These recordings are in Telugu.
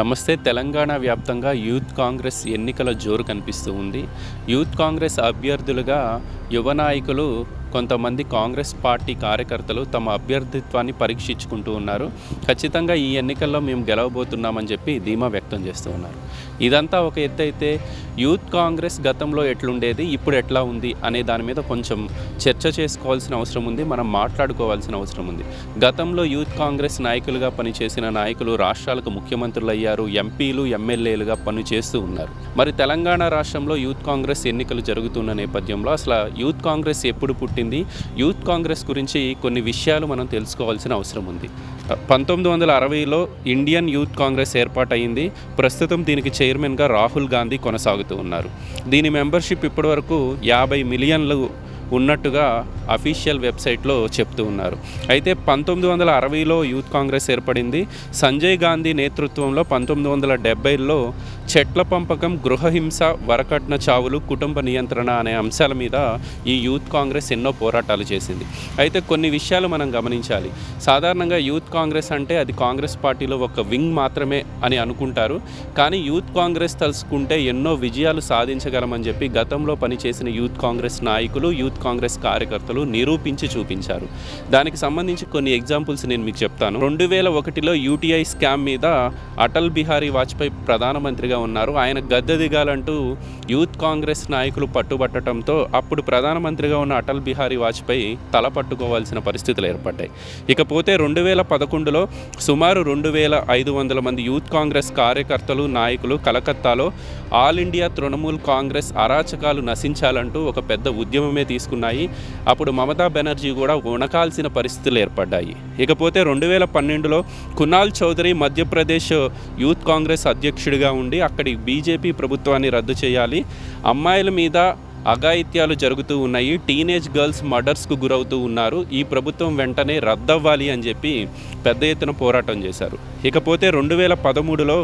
నమస్తే. తెలంగాణ వ్యాప్తంగా యూత్ కాంగ్రెస్ ఎన్నికల జోరు కనిపిస్తూ ఉంది. యూత్ కాంగ్రెస్ అభ్యర్థులుగా యువ నాయకులు కొంతమంది కాంగ్రెస్ పార్టీ కార్యకర్తలు తమ అభ్యర్థిత్వాన్ని పరీక్షించుకుంటూ ఉన్నారు. ఖచ్చితంగా ఈ ఎన్నికల్లో మేము గెలవబోతున్నామని చెప్పి ధీమా వ్యక్తం చేస్తూ ఉన్నారు. ఇదంతా ఒక ఎత్తు అయితే యూత్ కాంగ్రెస్ గతంలో ఎట్లుండేది, ఇప్పుడు ఎట్లా ఉంది అనే దాని మీద కొంచెం చర్చ చేసుకోవాల్సిన అవసరం ఉంది. మనం మాట్లాడుకోవాల్సిన అవసరం ఉంది. గతంలో యూత్ కాంగ్రెస్ నాయకులుగా పనిచేసిన నాయకులు రాష్ట్రాలకు ముఖ్యమంత్రులు అయ్యారు, ఎంపీలు ఎమ్మెల్యేలుగా పనిచేస్తూ ఉన్నారు. మరి తెలంగాణ రాష్ట్రంలో యూత్ కాంగ్రెస్ ఎన్నికలు జరుగుతున్న నేపథ్యంలో అసలు యూత్ కాంగ్రెస్ ఎప్పుడు పుట్టింది, యూత్ కాంగ్రెస్ గురించి కొన్ని విషయాలు మనం తెలుసుకోవాల్సిన అవసరం ఉంది. 1960లో ఇండియన్ యూత్ కాంగ్రెస్ ఏర్పాటైంది. ప్రస్తుతం దీనికి చైర్మన్గా రాహుల్ గాంధీ కొనసాగుతూ ఉన్నారు. దీని మెంబర్షిప్ ఇప్పటివరకు 50 మిలియన్లు ఉన్నట్టుగా అఫీషియల్ వెబ్సైట్లో చెప్తూ ఉన్నారు. అయితే 1960లో యూత్ కాంగ్రెస్ ఏర్పడింది. సంజయ్ గాంధీ నేతృత్వంలో 1970లో చెట్ల పెంపకం, గృహహింస, వరకట్న చావులు, కుటుంబ నియంత్రణ అనే అంశాల మీద ఈ యూత్ కాంగ్రెస్ ఎన్నో పోరాటాలు చేసింది. అయితే కొన్ని విషయాలు మనం గమనించాలి. సాధారణంగా యూత్ కాంగ్రెస్ అంటే అది కాంగ్రెస్ పార్టీలో ఒక వింగ్ మాత్రమే అని అనుకుంటారు. కానీ యూత్ కాంగ్రెస్ తలుచుకుంటే ఎన్నో విజయాలు సాధించగలమని చెప్పి గతంలో పనిచేసిన యూత్ కాంగ్రెస్ నాయకులు, యూత్ కాంగ్రెస్ కార్యకర్తలు నిరూపించి చూపించారు. దానికి సంబంధించి కొన్ని ఎగ్జాంపుల్స్ నేను మీకు చెప్తాను. 2001లో యూటీఐ స్కామ్ మీద అటల్ బిహారీ వాజ్పేయి ప్రధానమంత్రిగా ఉన్నారు. ఆయన గద్దె దిగాలంటూ యూత్ కాంగ్రెస్ నాయకులు పట్టుబట్టడంతో అప్పుడు ప్రధానమంత్రిగా ఉన్న అటల్ బిహారీ వాజ్పేయి తల పట్టుకోవాల్సిన పరిస్థితులు ఏర్పడ్డాయి. ఇకపోతే 2011లో సుమారు 2500 మంది యూత్ కాంగ్రెస్ కార్యకర్తలు, నాయకులు కలకత్తాలో ఆల్ ఇండియా తృణమూల్ కాంగ్రెస్ అరాచకాలు నశించాలంటూ ఒక పెద్ద ఉద్యమమే తీసుకున్నాయి. అప్పుడు మమతా బెనర్జీ కూడా వణకాల్సిన పరిస్థితులు ఏర్పడ్డాయి. ఇకపోతే 2012లో కునాల్ చౌదరి మధ్యప్రదేశ్ యూత్ కాంగ్రెస్ అధ్యక్షుడిగా ఉండి అక్కడి బీజేపీ ప్రభుత్వాన్ని రద్దు చేయాలి, అమ్మాయిల మీద అఘాయిత్యాలు జరుగుతూ ఉన్నాయి, టీనేజ్ గర్ల్స్ మర్డర్స్కు గురవుతూ ఉన్నారు, ఈ ప్రభుత్వం వెంటనే రద్దవ్వాలి అని చెప్పి పెద్ద ఎత్తున పోరాటం చేశారు. ఇకపోతే 2013లో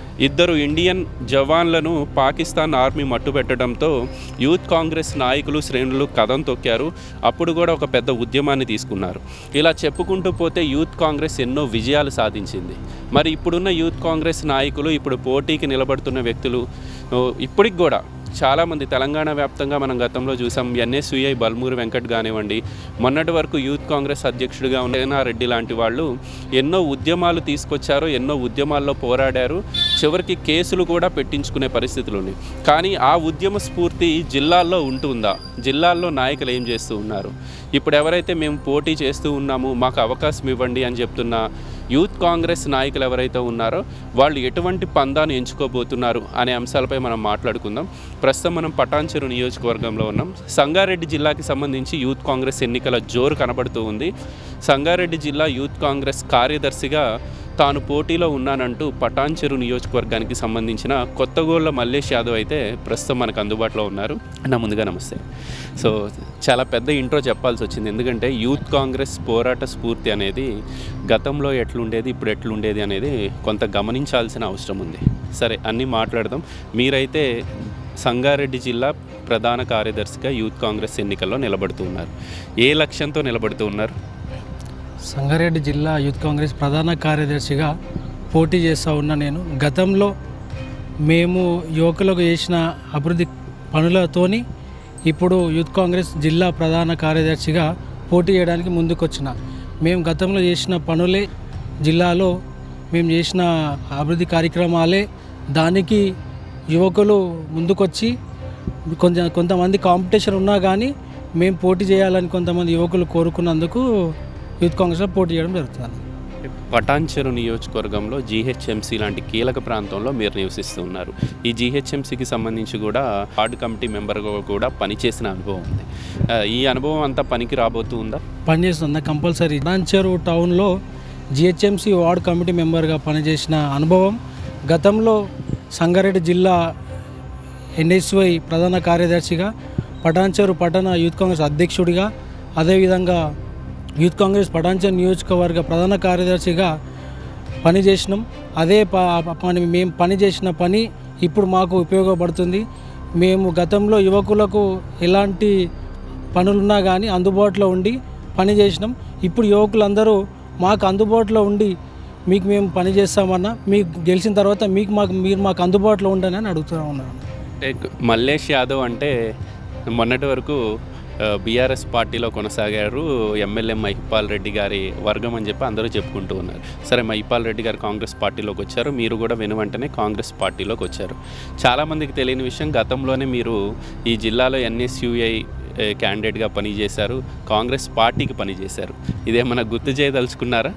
2 ఇండియన్ జవాన్లను పాకిస్తాన్ ఆర్మీ మట్టుబెట్టడంతో యూత్ కాంగ్రెస్ నాయకులు, శ్రేణులు కదం తొక్కారు. అప్పుడు కూడా ఒక పెద్ద ఉద్యమాన్ని తీసుకున్నారు. ఇలా చెప్పుకుంటూ పోతే యూత్ కాంగ్రెస్ ఎన్నో విజయాలు సాధించింది. మరి ఇప్పుడున్న యూత్ కాంగ్రెస్ నాయకులు, ఇప్పుడు పోటీకి నిలబడుతున్న వ్యక్తులు ఇప్పటికి కూడా చాలామంది తెలంగాణ వ్యాప్తంగా మనం గతంలో చూసాం. ఎన్ఎస్యుఐ బల్మూరి వెంకట్ కానివ్వండి, మొన్నటి వరకు యూత్ కాంగ్రెస్ అధ్యక్షుడిగా ఉన్న రెడ్డి లాంటి వాళ్ళు ఎన్నో ఉద్యమాలు తీసుకొచ్చారు, ఎన్నో ఉద్యమాల్లో పోరాడారు. చివరికి కేసులు కూడా పెట్టించుకునే పరిస్థితులు ఉన్నాయి. కానీ ఆ ఉద్యమ స్ఫూర్తి జిల్లాల్లో ఉంటుందా? జిల్లాల్లో నాయకులు ఏం చేస్తూ ఉన్నారు? ఇప్పుడు ఎవరైతే మేము పోటీ చేస్తూ ఉన్నాము, మాకు అవకాశం ఇవ్వండి అని చెప్తున్న యూత్ కాంగ్రెస్ నాయకులు ఎవరైతే ఉన్నారో వాళ్ళు ఎటువంటి పందాను ఎంచుకోబోతున్నారు అనే అంశాలపై మనం మాట్లాడుకుందాం. ప్రస్తుతం మనం పటాన్చెరు నియోజకవర్గంలో ఉన్నాం. సంగారెడ్డి జిల్లాకి సంబంధించి యూత్ కాంగ్రెస్ ఎన్నికల జోరు కనబడుతూ ఉంది. సంగారెడ్డి జిల్లా యూత్ కాంగ్రెస్ కార్యదర్శిగా తాను పోటీలో ఉన్నానంటూ పటాన్చెరు నియోజకవర్గానికి సంబంధించిన కొత్తగోళ్ళ మల్లేష్ యాదవ్ అయితే ప్రస్తుతం మనకు అందుబాటులో ఉన్నారు. ముందుగా నమస్తే. సో చాలా పెద్ద ఇంట్రో చెప్పాల్సి వచ్చింది, ఎందుకంటే యూత్ కాంగ్రెస్ పోరాట స్ఫూర్తి అనేది గతంలో ఎట్లుండేది, ఇప్పుడు ఎట్లుండేది అనేది కొంత గమనించాల్సిన అవసరం ఉంది. సరే, అన్నీ మాట్లాడదాం. మీరైతే సంగారెడ్డి జిల్లా ప్రధాన కార్యదర్శిగా యూత్ కాంగ్రెస్ ఎన్నికల్లో నిలబడుతున్నారు. ఏ లక్ష్యంతో నిలబడుతూ ఉన్నారు? సంగారెడ్డి జిల్లా యూత్ కాంగ్రెస్ ప్రధాన కార్యదర్శిగా పోటీ చేస్తూ ఉన్నా నేను. గతంలో మేము యువకులకు చేసిన అభివృద్ధి పనులతోని ఇప్పుడు యూత్ కాంగ్రెస్ జిల్లా ప్రధాన కార్యదర్శిగా పోటీ చేయడానికి ముందుకొచ్చిన. మేము గతంలో చేసిన పనులే, జిల్లాలో మేము చేసిన అభివృద్ధి కార్యక్రమాలే, దానికి యువకులు ముందుకొచ్చి కొంతమంది కాంపిటీషన్ ఉన్నా కానీ మేము పోటీ చేయాలని కొంతమంది యువకులు కోరుకున్నందుకు యూత్ కాంగ్రెస్లో పోటీ చేయడం జరుగుతుంది. పటాన్చెరు నియోజకవర్గంలో జీహెచ్ఎంసీ లాంటి కీలక ప్రాంతంలో మీరు నివసిస్తూ ఉన్నారు. ఈ జీహెచ్ఎంసీకి సంబంధించి కూడా వార్డు కమిటీ మెంబర్గా కూడా పనిచేసిన అనుభవం ఉంది. ఈ అనుభవం అంతా పనికి రాబోతుందా? పనిచేస్తుందా? కంపల్సరీ. పటాన్చెరు టౌన్లో జీహెచ్ఎంసీ వార్డు కమిటీ మెంబర్గా పనిచేసిన అనుభవం, గతంలో సంగారెడ్డి జిల్లా ఎన్ఎస్వై ప్రధాన కార్యదర్శిగా, పటాన్చెరు పట్టణ యూత్ కాంగ్రెస్ అధ్యక్షుడిగా, అదేవిధంగా యూత్ కాంగ్రెస్ పటాన్చెరు నియోజకవర్గ ప్రధాన కార్యదర్శిగా పనిచేసినాం. అదే మేము పనిచేసిన పని ఇప్పుడు మాకు ఉపయోగపడుతుంది. మేము గతంలో యువకులకు ఎలాంటి పనులున్నా కానీ అందుబాటులో ఉండి పనిచేసినాం. ఇప్పుడు యువకులందరూ మాకు అందుబాటులో ఉండి మీకు మేము పని చేస్తామన్నా, మీకు గెలిచిన తర్వాత మీరు మాకు అందుబాటులో ఉండని అని అడుగుతూ ఉన్నాను. మల్లేష్ యాదవ్ అంటే మొన్నటి వరకు బీఆర్ఎస్ పార్టీలో కొనసాగారు, ఎమ్మెల్యే మహిపాల్ రెడ్డి గారి వర్గం అని చెప్పి అందరూ చెప్పుకుంటూ ఉన్నారు. సరే, మహిపాల్ రెడ్డి గారు కాంగ్రెస్ పార్టీలోకి వచ్చారు, మీరు కూడా వెనువెంటనే కాంగ్రెస్ పార్టీలోకి వచ్చారు. చాలామందికి తెలియని విషయం, గతంలోనే మీరు ఈ జిల్లాలో ఎన్ఎస్యుఐ క్యాండిడేట్గా పనిచేశారు, కాంగ్రెస్ పార్టీకి పనిచేశారు. ఇదేమన్నా గుర్తు చేయదలుచుకున్నారా?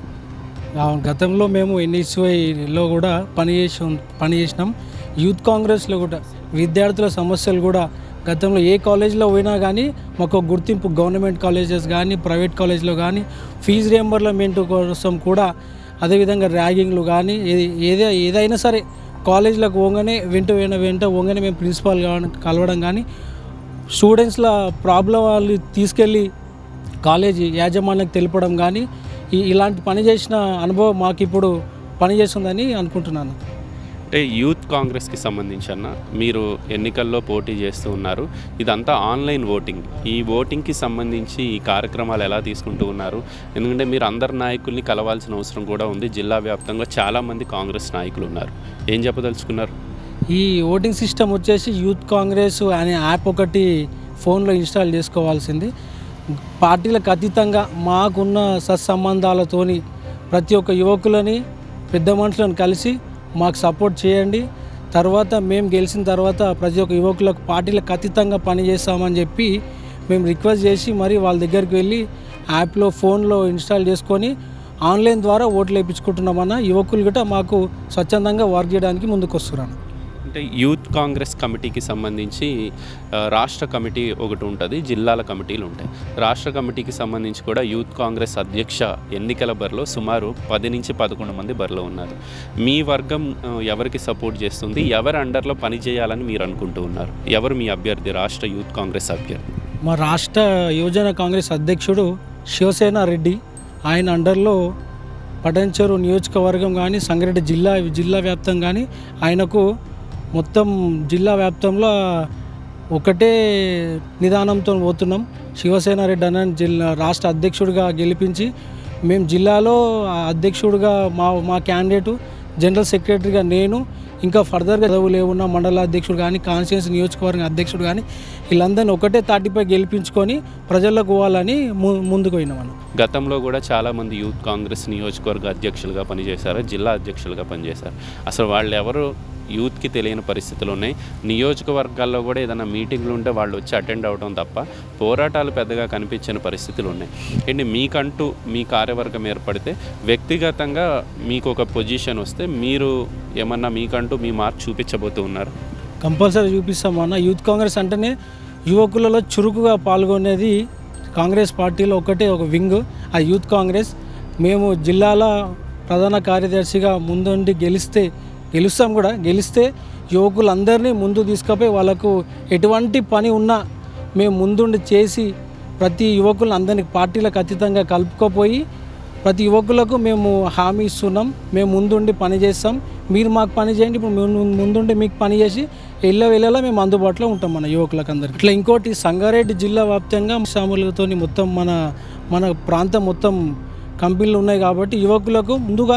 గతంలో మేము ఎన్ఎస్యుఐలో కూడా పనిచేసినాం. యూత్ కాంగ్రెస్లో కూడా విద్యార్థుల సమస్యలు కూడా గతంలో ఏ కాలేజీలో పోయినా కానీ మాకు గుర్తింపు, గవర్నమెంట్ కాలేజెస్ కానీ ప్రైవేట్ కాలేజ్లో కానీ ఫీజు రియంబర్స్మెంట్ కోసం కూడా, అదేవిధంగా ర్యాగింగ్లు కానీ ఏదైనా సరే కాలేజీలకు పోగానే వెంట పోగానే మేము ప్రిన్సిపాల్ కలవడం కానీ, స్టూడెంట్స్ల ప్రాబ్లం వాళ్ళు తీసుకెళ్ళి కాలేజీ యాజమాన్యానికి తెలపడం కానీ, ఇలాంటి పని చేసిన అనుభవం మాకు ఇప్పుడు పనిచేస్తుందని అనుకుంటున్నాను. అంటే యూత్ కాంగ్రెస్కి సంబంధించిన మీరు ఎన్నికల్లో పోటీ చేస్తూ ఉన్నారు, ఇదంతా ఆన్లైన్ ఓటింగ్. ఈ ఓటింగ్కి సంబంధించి ఈ కార్యక్రమాలు ఎలా తీసుకుంటూ ఉన్నారు? ఎందుకంటే మీరు అందరు నాయకుల్ని కలవాల్సిన అవసరం కూడా ఉంది. జిల్లా వ్యాప్తంగా చాలామంది కాంగ్రెస్ నాయకులు ఉన్నారు. ఏం చెప్పదలుచుకున్నారు? ఈ ఓటింగ్ సిస్టమ్ వచ్చేసి యూత్ కాంగ్రెస్ అనే యాప్ ఒకటి ఫోన్లో ఇన్స్టాల్ చేసుకోవాల్సింది. పార్టీలకు అతీతంగా మాకున్న సత్సంబంధాలతోని ప్రతి ఒక్క యువకులని, పెద్ద మనుషులను కలిసి మాకు సపోర్ట్ చేయండి. తర్వాత మేము గెలిచిన తర్వాత ప్రతి ఒక్క యువకులకు పార్టీలకు అతీతంగా పనిచేస్తామని చెప్పి మేము రిక్వెస్ట్ చేసి మరి వాళ్ళ దగ్గరికి వెళ్ళి యాప్లో ఫోన్లో ఇన్స్టాల్ చేసుకొని ఆన్లైన్ ద్వారా ఓట్లు వేయించుకుంటున్నామన్న యువకులు గట్రా మాకు స్వచ్ఛందంగా వర్క్ చేయడానికి ముందుకు వస్తున్నాను. అంటే యూత్ కాంగ్రెస్ కమిటీకి సంబంధించి రాష్ట్ర కమిటీ ఒకటి ఉంటుంది, జిల్లాల కమిటీలు ఉంటాయి. రాష్ట్ర కమిటీకి సంబంధించి కూడా యూత్ కాంగ్రెస్ అధ్యక్ష ఎన్నికల బరిలో సుమారు 10 నుంచి 11 మంది బరిలో ఉన్నారు. మీ వర్గం ఎవరికి సపోర్ట్ చేస్తుంది? ఎవరి అండర్లో పనిచేయాలని మీరు అనుకుంటూ ఉన్నారు? ఎవరు మీ అభ్యర్థి, రాష్ట్ర యూత్ కాంగ్రెస్ అభ్యర్థి? మా రాష్ట్ర యువజన కాంగ్రెస్ అధ్యక్షుడు శివసేన రెడ్డి, ఆయన అండర్లో పటంచెరు నియోజకవర్గం కానీ సంగారెడ్డి జిల్లా వ్యాప్తం కానీ ఆయనకు మొత్తం జిల్లా వ్యాప్తంలో ఒకటే నిదానంతో పోతున్నాం. శివసేన రెడ్డి అన్న రాష్ట్ర అధ్యక్షుడిగా గెలిపించి మేము జిల్లాలో అధ్యక్షుడిగా మా క్యాండిడేటు, జనరల్ సెక్రటరీగా నేను, ఇంకా ఫర్దర్గా లేవున్న మండల అధ్యక్షుడు కానీ కాన్స్టిట్యుయెన్సీ నియోజకవర్గ అధ్యక్షుడు కానీ వీళ్ళందరినీ ఒకటే తాటిపై గెలిపించుకొని ప్రజలకు పోవాలని ముందుకు పోయినామన్న. గతంలో కూడా చాలామంది యూత్ కాంగ్రెస్ నియోజకవర్గ అధ్యక్షులుగా పనిచేశారు, జిల్లా అధ్యక్షులుగా పనిచేశారు. అసలు వాళ్ళు ఎవరు యూత్కి తెలియని పరిస్థితులు ఉన్నాయి. నియోజకవర్గాల్లో కూడా ఏదైనా మీటింగ్లు ఉంటే వాళ్ళు వచ్చి అటెండ్ అవ్వడం తప్ప పోరాటాలు పెద్దగా కనిపించని పరిస్థితులు ఉన్నాయి. ఏంటి మీకంటూ మీ కార్యవర్గం ఏర్పడితే వ్యక్తిగతంగా మీకు ఒక పొజిషన్ వస్తే మీరు ఏమన్నా మీకంటూ మీ మార్క్ చూపించబోతూ ఉన్నారు? కంపల్సరీ చూపిస్తామన్న. యూత్ కాంగ్రెస్ అంటేనే యువకులలో చురుకుగా పాల్గొనేది కాంగ్రెస్ పార్టీలో ఒకటే ఒక వింగ్, ఆ యూత్ కాంగ్రెస్. మేము జిల్లాల ప్రధాన కార్యదర్శిగా ముందుండి గెలుస్తాం కూడా. గెలిస్తే యువకులందరినీ ముందు తీసుకుపోయి వాళ్ళకు ఎటువంటి పని ఉన్నా మేము ముందుండి చేసి ప్రతి యువకులను అందరినీ పార్టీలకు అతీతంగా కలుపుకోపోయి ప్రతి యువకులకు మేము హామీ ఇస్తున్నాం, మేము ముందుండి పని చేస్తాం, మీరు మాకు పని చేయండి, ఇప్పుడు మేము ముందుండి మీకు పని చేసి వెళ్ళేలా మేము అందుబాటులో ఉంటాం మన యువకులకు అందరికీ. ఇట్లా ఇంకోటి సంగారెడ్డి జిల్లా వ్యాప్తంగా సాములతో మొత్తం మన ప్రాంతం మొత్తం కంపెనీలు ఉన్నాయి కాబట్టి యువకులకు ముందుగా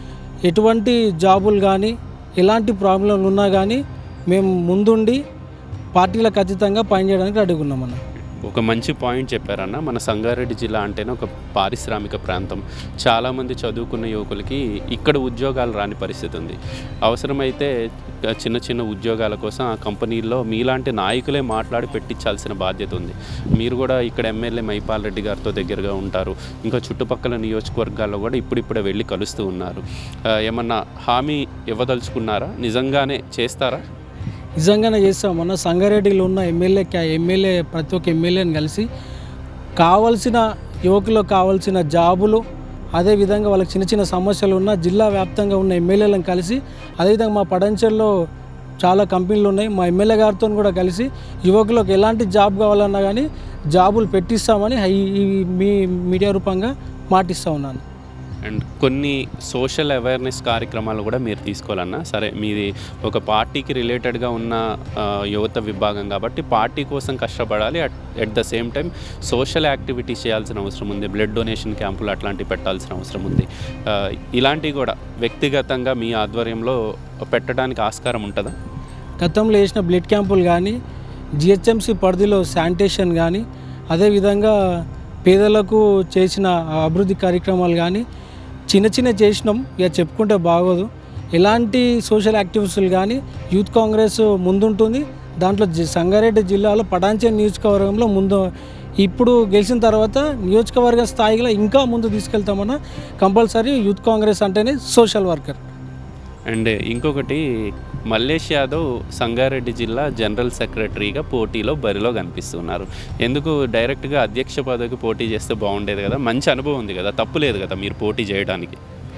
ఎటువంటి జాబులు కానీ ఎలాంటి ప్రాబ్లంలు ఉన్నా కానీ మేము ముందుండి పార్టీలకు అతీతంగా పనిచేయడానికి రెడీగా ఉన్నామన్న. ఒక మంచి పాయింట్ చెప్పారన్న. మన సంగారెడ్డి జిల్లా అంటేనే ఒక పారిశ్రామిక ప్రాంతం. చాలామంది చదువుకున్న యువకులకి ఇక్కడ ఉద్యోగాలు రాని పరిస్థితి ఉంది. అవసరమైతే చిన్న చిన్న ఉద్యోగాల కోసం ఆ కంపెనీల్లో మీలాంటి నాయకులే మాట్లాడి పెట్టించాల్సిన బాధ్యత ఉంది. మీరు కూడా ఇక్కడ ఎమ్మెల్యే మహిపాల్ రెడ్డి గారితో దగ్గరగా ఉంటారు, ఇంకా చుట్టుపక్కల నియోజకవర్గాల్లో కూడా ఇప్పుడిప్పుడే వెళ్ళి కలుస్తూ ఉన్నారు. ఏమన్నా హామీ ఇవ్వదలుచుకున్నారా? నిజంగానే చేస్తారా? నిజంగానే చేస్తాం. మొన్న సంగారెడ్డిలో ఉన్న ఎమ్మెల్యే ప్రతి ఒక్క ఎమ్మెల్యేని కలిసి కావాల్సిన యువకులకు కావాల్సిన జాబులు, అదేవిధంగా వాళ్ళకి చిన్న చిన్న సమస్యలు ఉన్న జిల్లా వ్యాప్తంగా ఉన్న ఎమ్మెల్యేలను కలిసి, అదేవిధంగా మా పడంచెల్లో చాలా కంపెనీలు ఉన్నాయి, మా ఎమ్మెల్యే గారితో కూడా కలిసి యువకులకు ఎలాంటి జాబ్ కావాలన్నా కానీ జాబులు పెట్టిస్తామని మీ మీడియా రూపంగా మాటిస్తూ ఉన్నాను. అండ్ కొన్ని సోషల్ అవేర్నెస్ కార్యక్రమాలు కూడా మీరు తీసుకోవాలన్నా. సరే, మీది ఒక పార్టీకి రిలేటెడ్గా ఉన్న యువత విభాగం కాబట్టి పార్టీ కోసం కష్టపడాలి. At the same time social activities చేయాల్సిన అవసరం ఉంది. బ్లడ్ డొనేషన్ క్యాంపులు అట్లాంటివి పెట్టాల్సిన అవసరం ఉంది. ఇలాంటివి కూడా వ్యక్తిగతంగా మీ ఆధ్వర్యంలో పెట్టడానికి ఆస్కారం ఉంటుందా? గతంలో వేసిన బ్లడ్ క్యాంపులు కానీ, జిహెచ్ఎంసీ పరిధిలో శానిటేషన్ కానీ, అదేవిధంగా పేదలకు చేసిన అభివృద్ధి కార్యక్రమాలు కానీ చిన్న చేసినాం. ఇక చెప్పుకుంటే బాగోదు. ఎలాంటి సోషల్ యాక్టివిటీలు కానీ యూత్ కాంగ్రెస్ ముందుంటుంది. దాంట్లో సంగారెడ్డి జిల్లాలో పటాన్చెరు నియోజకవర్గంలో ముందు, ఇప్పుడు గెలిచిన తర్వాత నియోజకవర్గ స్థాయిలో ఇంకా ముందు తీసుకెళ్తామన్నా. కంపల్సరీ యూత్ కాంగ్రెస్ అంటేనే సోషల్ వర్కర్. అండ్ ఇంకొకటి, మల్లేష్ యాదవ్ సంగారెడ్డి జిల్లా జనరల్ సెక్రటరీగా పోటీలో బరిలో కనిపిస్తున్నారు. ఎందుకు డైరెక్ట్గా అధ్యక్ష పదవికి పోటీ చేస్తే బాగుండేది కదా? మంచి అనుభవం ఉంది కదా, తప్పు లేదు కదా మీరు పోటీ చేయడానికి?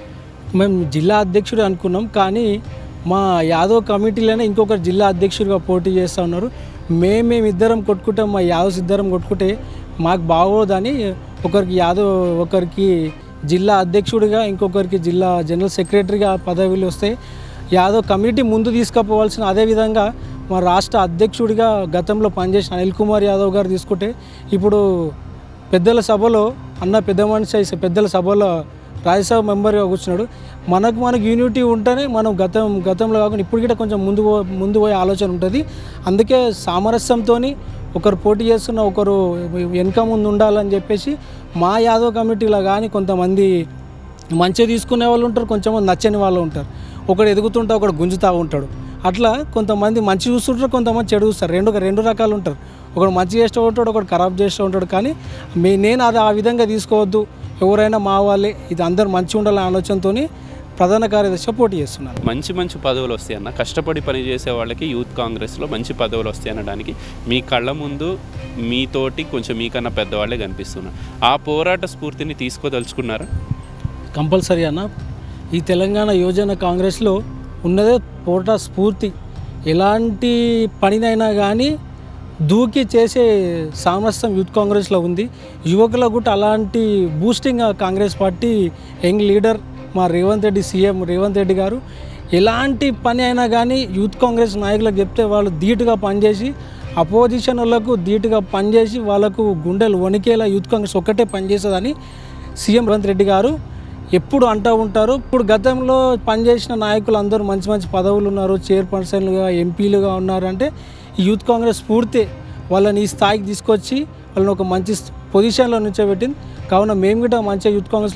మేము జిల్లా అధ్యక్షుడు అనుకున్నాం, కానీ మా యాదవ్ కమిటీలోనే ఇంకొకరు జిల్లా అధ్యక్షుడిగా పోటీ చేస్తూ ఉన్నారు. మేమిద్దరం కొట్టుకుంటాం, మా యాదవ్స్ ఇద్దరం కొట్టుకుంటే మాకు బాగోదని ఒకరికి యాదవ్, ఒకరికి జిల్లా అధ్యక్షుడిగా, ఇంకొకరికి జిల్లా జనరల్ సెక్రటరీగా పదవులు వస్తే యాదవ్ కమిటీ ముందు తీసుకుపోవాల్సిన, అదేవిధంగా మా రాష్ట్ర అధ్యక్షుడిగా గతంలో పనిచేసిన అనిల్ కుమార్ యాదవ్ గారు తీసుకుంటే ఇప్పుడు పెద్దల సభలో పెద్ద మనిషి పెద్దల సభలో రాజ్యసభ మెంబర్గా కూర్చున్నాడు. మనకు యూనిటీ ఉంటేనే మనం గతంలో కాకుండా ఇప్పుడు కూడా కొంచెం ముందు పోయే ఆలోచన ఉంటుంది. అందుకే సామరస్యంతో ఒకరు పోటీ చేస్తున్న ఒకరు వెనక ముందు ఉండాలని చెప్పేసి మా యాదవ్ కమిటీలో కానీ కొంతమంది మంచిగా తీసుకునే వాళ్ళు ఉంటారు, కొంచెంమంది నచ్చని వాళ్ళు ఉంటారు. ఒకడు ఎదుగుతుంటే ఒకడు గుంజుతూ ఉంటాడు. అట్లా కొంతమంది మంచి చూస్తుంటారు, కొంతమంది చెడు చూస్తారు. రెండు రకాలు ఉంటారు. ఒకడు మంచి చేస్తూ ఉంటాడు, ఒకడు ఖరాబ్ చేస్తూ ఉంటాడు. కానీ నేను అది ఆ విధంగా తీసుకోవద్దు, ఎవరైనా మా వాళ్ళే, ఇది అందరూ మంచిగా ఉండాలనే ఆలోచనతో ప్రధాన కార్యదర్శిగా పోటీ చేస్తున్నారు. మంచి పదవులు వస్తాయి అన్న, కష్టపడి పనిచేసే వాళ్ళకి యూత్ కాంగ్రెస్లో మంచి పదవులు వస్తాయి అనడానికి మీ కళ్ళ ముందు మీతోటి కొంచెం మీకన్నా పెద్దవాళ్ళే కనిపిస్తున్నారు. ఆ పోరాట స్ఫూర్తిని తీసుకోదలుచుకున్నారా? కంపల్సరీ అన్న. ఈ తెలంగాణ యువజన కాంగ్రెస్లో ఉన్నదే పోరాట స్ఫూర్తి. ఎలాంటి పనినైనా కానీ దూకి చేసే సామర్థ్యం యూత్ కాంగ్రెస్లో ఉంది. యువకులకు కూడా అలాంటి boosting Congress party young leader మా రేవంత్ రెడ్డి, సీఎం రేవంత్ రెడ్డి గారు ఎలాంటి పని అయినా కానీ యూత్ కాంగ్రెస్ నాయకులకు చెప్తే వాళ్ళు ధీటుగా పనిచేసి, అపోజిషన్ వాళ్ళకు ధీటుగా పనిచేసి వాళ్ళకు గుండెలు వణికేలా యూత్ కాంగ్రెస్ ఒక్కటే పనిచేస్తుందని సీఎం రేవంత్ రెడ్డి గారు ఎప్పుడు అంటూ ఉంటారు. ఇప్పుడు గతంలో పనిచేసిన నాయకులు అందరూ మంచి పదవులు ఉన్నారు, చైర్పర్సన్లుగా, ఎంపీలుగా ఉన్నారంటే ఈ యూత్ కాంగ్రెస్ స్ఫూర్తి వాళ్ళని ఈ స్థాయికి తీసుకొచ్చి వాళ్ళని ఒక మంచి పొజిషన్లో నుంచోబెట్టింది. కావున మేము కూడా మంచిగా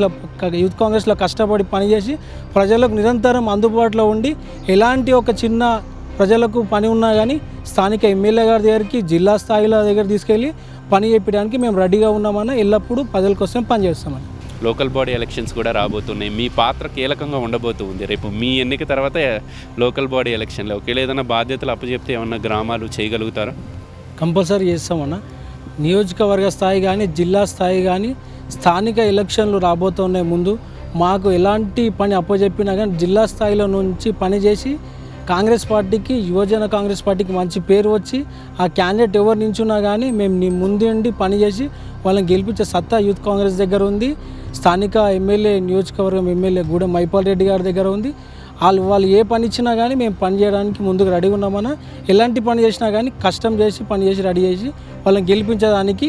యూత్ కాంగ్రెస్లో కష్టపడి పనిచేసి ప్రజలకు నిరంతరం అందుబాటులో ఉండి, ఎలాంటి ఒక చిన్న ప్రజలకు పని ఉన్నా కానీ స్థానిక ఎమ్మెల్యే గారి దగ్గరికి, జిల్లా స్థాయిలో దగ్గర తీసుకెళ్ళి పని చేయించడానికి మేము రెడీగా ఉన్నామని, ఎల్లప్పుడూ ప్రజల కోసం పనిచేస్తామని. లోకల్ బాడీ ఎలక్షన్స్ కూడా రాబోతున్నాయి. మీ పాత్ర కీలకంగా ఉండబోతుంది. రేపు మీ ఎన్నిక తర్వాత లోకల్ బాడీ ఎలక్షన్లో ఒకవేళ ఏదైనా బాధ్యతలు అప్పచెప్తే ఏమన్నా గ్రామాలు చేయగలుగుతారా? కంపల్సరీ చేస్తామన్న. నియోజకవర్గ స్థాయి కానీ, జిల్లా స్థాయి కానీ స్థానిక ఎలక్షన్లు రాబోతున్నాయి. ముందు మాకు ఎలాంటి పని అప్పచెప్పినా కానీ జిల్లా స్థాయిలో నుంచి పనిచేసి కాంగ్రెస్ పార్టీకి, యువజన కాంగ్రెస్ పార్టీకి మంచి పేరు వచ్చి ఆ క్యాండిడేట్ ఎవరు నించున్నా కానీ మేము ముందుండి పనిచేసి వాళ్ళని గెలిపించే సత్తా యూత్ కాంగ్రెస్ దగ్గర ఉంది. స్థానిక ఎమ్మెల్యే, నియోజకవర్గం ఎమ్మెల్యే గూడెం మైపాల్ రెడ్డి గారి దగ్గర ఉంది. వాళ్ళు ఏ పని ఇచ్చినా కానీ మేము పని చేయడానికి ముందుకు రెడీగా ఉన్నామన్నా. ఎలాంటి పని చేసినా కానీ కష్టం చేసి పని చేసి రెడీ చేసి వాళ్ళని గెలిపించడానికి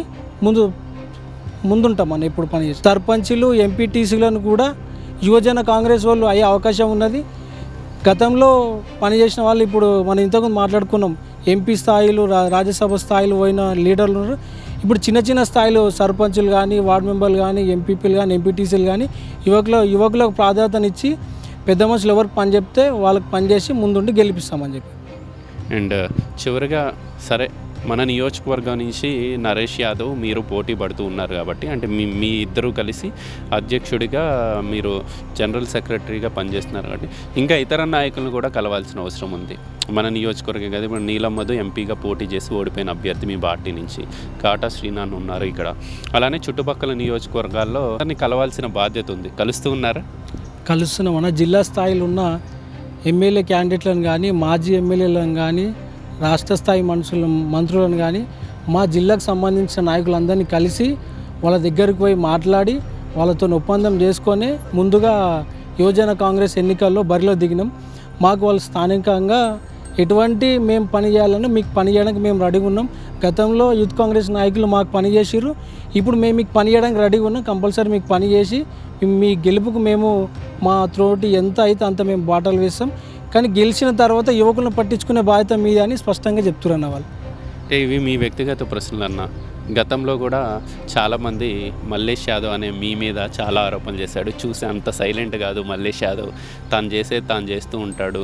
ముందుంటామన్న. ఎప్పుడు పని చేసి సర్పంచులు, ఎంపీటీసీలను కూడా యువజన కాంగ్రెస్ వాళ్ళు అయ్యే అవకాశం ఉన్నది. గతంలో పనిచేసిన వాళ్ళు ఇప్పుడు మనం ఇంతకుముందు మాట్లాడుకున్నాం, ఎంపీ స్థాయిలు, రాజ్యసభ స్థాయిలు పోయిన లీడర్లు ఉన్నారు. ఇప్పుడు చిన్న స్థాయిలో సర్పంచులు కానీ, వార్డు మెంబర్లు కానీ, ఎంపీపీలు కానీ, ఎంపీటీసీలు కానీ యువకులకు ప్రాధాన్యతనిచ్చి పెద్ద మనుషులు ఎవరికి పని చెప్తే వాళ్ళకి పనిచేసి ముందుండి గెలిపిస్తామని చెప్పి. అండ్ చివరిగా, సరే, మన నియోజకవర్గం నుంచి నరేష్ యాదవ్ మీరు పోటీ పడుతూ ఉన్నారు కాబట్టి, అంటే మీ ఇద్దరు కలిసి అధ్యక్షుడిగా, మీరు జనరల్ సెక్రటరీగా పనిచేస్తున్నారు కాబట్టి ఇంకా ఇతర నాయకులను కూడా కలవాల్సిన అవసరం ఉంది. మన నియోజకవర్గం కదా, ఇప్పుడు నీలం మధు ఎంపీగా పోటీ చేసి ఓడిపోయిన అభ్యర్థి మీ పార్టీ నుంచి, కాటా శ్రీనాథ్ ఉన్నారు ఇక్కడ. అలానే చుట్టుపక్కల నియోజకవర్గాల్లో కలవాల్సిన బాధ్యత ఉంది. కలుస్తూ ఉన్నారా? కలుస్తున్నాం అన్న. జిల్లా స్థాయిలో ఉన్న ఎమ్మెల్యే క్యాండిడేట్లను కానీ, మాజీ ఎమ్మెల్యేలను కానీ, రాష్ట్ర స్థాయి మంత్రులను కానీ, మా జిల్లాకు సంబంధించిన నాయకులందరినీ కలిసి వాళ్ళ దగ్గరికి పోయి మాట్లాడి వాళ్ళతో ఒప్పందం చేసుకొని ముందుగా యువజన కాంగ్రెస్ ఎన్నికల్లో బరిలో దిగినాం. మాకు వాళ్ళు స్థానికంగా ఎటువంటి మేము పని చేయాలని మీకు పని చేయడానికి మేము రెడీగా ఉన్నాం. గతంలో యూత్ కాంగ్రెస్ నాయకులు మాకు పని చేసిర్రు, ఇప్పుడు మేము మీకు పని చేయడానికి రెడీగా ఉన్నాం. కంపల్సరీ మీకు పని చేసి మీ గెలుపుకు మేము మా త్రోటి ఎంత అయితే అంత మేము బాటలు వేస్తాం. కానీ గెలిచిన తర్వాత యువకులను పట్టించుకునే బాధ్యత మీద అని స్పష్టంగా చెప్తున్నారు వాళ్ళు. అంటే ఇవి మీ వ్యక్తిగత ప్రశ్నలు అన్న. గతంలో కూడా చాలామంది మల్లేష్ యాదవ్ అనే మీ మీద చాలా ఆరోపణలు చేశాడు. చూసి అంత సైలెంట్ కాదు మల్లేష్ యాదవ్, తాను చేస్తూ ఉంటాడు.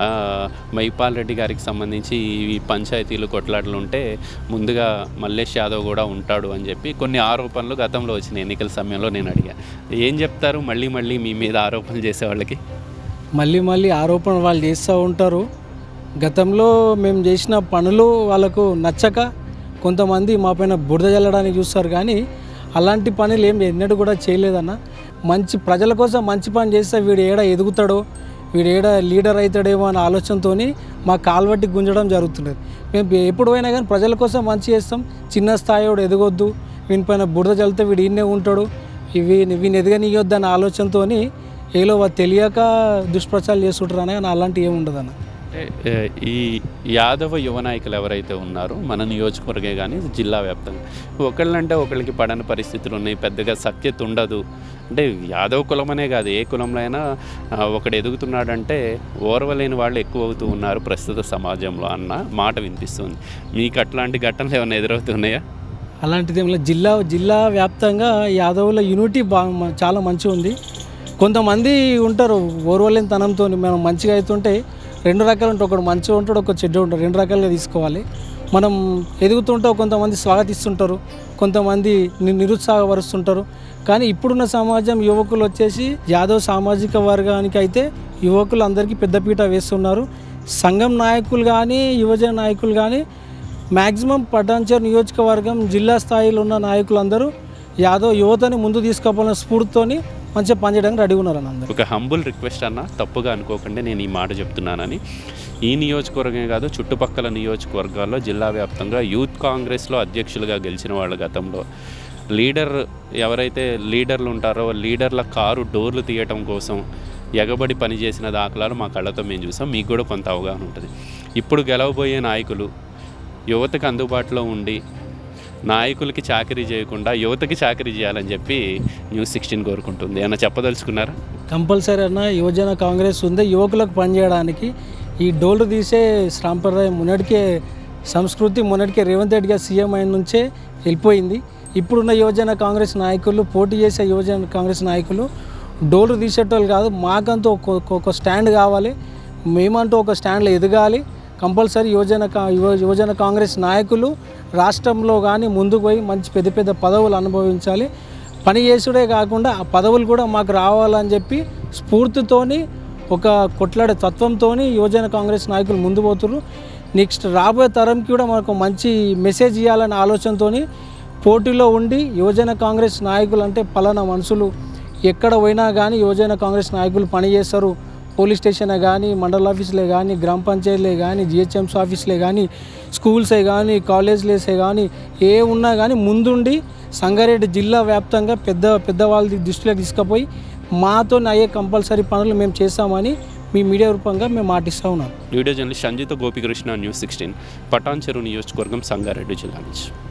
మైపాల్ రెడ్డి గారికి సంబంధించి ఈ పంచాయతీలు కొట్లాటలు ఉంటే ముందుగా మల్లేష్ యాదవ్ కూడా ఉంటాడు అని చెప్పి కొన్ని ఆరోపణలు గతంలో వచ్చిన ఎన్నికల సమయంలో నేను అడిగా. ఏం చెప్తారు మళ్ళీ మీ మీద ఆరోపణలు చేసే వాళ్ళకి? మళ్ళీ ఆరోపణ వాళ్ళు చేస్తూ ఉంటారు. గతంలో మేము చేసిన పనులు వాళ్ళకు నచ్చక కొంతమంది మా పైన బురద చల్లడానికి చూస్తారు, కానీ అలాంటి పనులు ఏం ఎన్నడూ కూడా చేయలేదన్న. మంచి ప్రజల కోసం మంచి పని చేస్తే వీడు ఏడ ఎదుగుతాడో, వీడు ఏడ లీడర్ అవుతాడేమో అనే ఆలోచనతో మా కాల్వట్టి గుంజడం జరుగుతున్నది. మేము ఎప్పుడు పోయినా కానీ ప్రజల కోసం మంచి చేస్తాం. చిన్న స్థాయి వాడు ఎదగొద్దు, వీనిపైన బురద చల్లితే వీడు ఈయనే ఉంటాడు, వీని ఎదగనియొద్దు అనే ఆలోచనతో ఏలో తెలియక దుష్ప్రచారాలు చేస్తుంటారు అని అలాంటివి ఏమి ఉండదన్న. ఈ యాదవ యువ నాయకులు ఎవరైతే ఉన్నారో మన నియోజకవర్గే కానీ జిల్లా వ్యాప్తంగా ఒకళ్ళంటే ఒకళ్ళకి పడని పరిస్థితులు ఉన్నాయి, పెద్దగా సఖ్యత ఉండదు. అంటే యాదవ కులమనే కాదు, ఏ కులంలో అయినా ఒకడు ఎదుగుతున్నాడంటే ఓర్వలేని వాళ్ళు ఎక్కువ అవుతూ ఉన్నారు ప్రస్తుత సమాజంలో అన్న మాట వినిపిస్తుంది. మీకు అట్లాంటి ఘటనలు ఏమైనా ఎదురవుతున్నాయా? అలాంటిది ఏమైనా జిల్లా వ్యాప్తంగా యాదవుల యూనిటీ చాలా మంచిగా ఉంది. కొంతమంది ఉంటారు ఓర్వలేని తనంతో మనం మంచిగా అవుతుంటే రెండు రకాలు ఉంటాయి, ఒకడు మంచిగా ఉంటాడు, ఒక చెడ్డ ఉంటాడు, రెండు రకాలుగా తీసుకోవాలి. మనం ఎదుగుతుంటే కొంతమంది స్వాగతిస్తుంటారు, కొంతమంది నిరుత్సాహపరుస్తుంటారు. కానీ ఇప్పుడున్న సమాజం యువకులు వచ్చేసి యాదవ్ సామాజిక వర్గానికి అయితే యువకులు అందరికీ పెద్దపీట వేస్తున్నారు. సంఘం నాయకులు కానీ యువజన నాయకులు కానీ మ్యాక్సిమం పటాన్చెరు నియోజకవర్గం జిల్లా స్థాయిలో ఉన్న నాయకులందరూ యాదవ్ యువతని ముందు తీసుకుపోవాలన్న స్ఫూర్తితోని మంచిగా పనిచేయడానికి రెడీ ఉన్నారని అందరూ. ఒక హంబుల్ రిక్వెస్ట్ అన్న, తప్పుగా అనుకోకుండా నేను ఈ మాట చెప్తున్నానని. ఈ నియోజకవర్గమే కాదు చుట్టుపక్కల నియోజకవర్గాల్లో జిల్లా వ్యాప్తంగా యూత్ కాంగ్రెస్లో అధ్యక్షులుగా గెలిచిన వాళ్ళు గతంలో ఎవరైతే లీడర్లు ఉంటారో లీడర్ల కారు డోర్లు తీయటం కోసం ఎగబడి పనిచేసిన దాఖలాలు మా కళ్ళతో మేము చూసాం. మీకు కూడా కొంత అవగాహన ఉంటుంది. ఇప్పుడు గెలవబోయే నాయకులు యువతకు అందుబాటులో ఉండి నాయకులకి చాకరీ చేయకుండా యువతకి చాకరీ చేయాలని చెప్పి News16 కోరుకుంటుంది. ఏమన్నా చెప్పదలుచుకున్నారా? కంపల్సరీ అన్న, యువజన కాంగ్రెస్ ఉంది యువకులకు పనిచేయడానికి. ఈ డోలు తీసే సాంప్రదాయం సంస్కృతి రేవంత్ రెడ్డి గారు సీఎం అయిన నుంచే వెళ్ళిపోయింది. ఇప్పుడున్న యువజన కాంగ్రెస్ నాయకులు, పోటీ చేసే యువజన కాంగ్రెస్ నాయకులు డోలు తీసేటోళ్ళు కాదు. మాకంటూ ఒక స్టాండ్ కావాలి, మేమంటూ ఒక స్టాండ్లో ఎదగాలి. కంపల్సరీ యువజన కాంగ్రెస్ నాయకులు రాష్ట్రంలో కానీ ముందుకు పోయి మంచి పెద్ద పదవులు అనుభవించాలి. పని చేసుడే కాకుండా ఆ పదవులు కూడా మాకు రావాలని చెప్పి స్ఫూర్తితోని ఒక కొట్లాడే తత్వంతో యువజన కాంగ్రెస్ నాయకులు ముందు పోతున్నారు. నెక్స్ట్ రాబోయే తరంకి కూడా మనకు మంచి మెసేజ్ ఇవ్వాలనే ఆలోచనతో పోటీలో ఉండి యువజన కాంగ్రెస్ నాయకులు అంటే పలానా మనుషులు ఎక్కడ పోయినా కానీ యువజన కాంగ్రెస్ నాయకులు పనిచేస్తారు. పోలీస్ స్టేషనే కానీ, మండల ఆఫీసులే కానీ, గ్రామ పంచాయతీలే కానీ, జిహెచ్ఎంసీ ఆఫీసులే కానీ, స్కూల్సే కానీ, కాలేజీలే కానీ ఏ ఉన్నా కానీ ముందుండి సంగారెడ్డి జిల్లా వ్యాప్తంగా పెద్దవాళ్ళ దృష్టిలోకి తీసుకుపోయి మాతో అయ్యే కంపల్సరీ పనులు మేము చేస్తామని మీ మీడియా రూపంగా మేము మాటిస్తూ ఉన్నాం. Video journalist Sanjitha Gopikrishna, News16, Patancheru నియోజకవర్గం, సంగారెడ్డి జిల్లా నుంచి.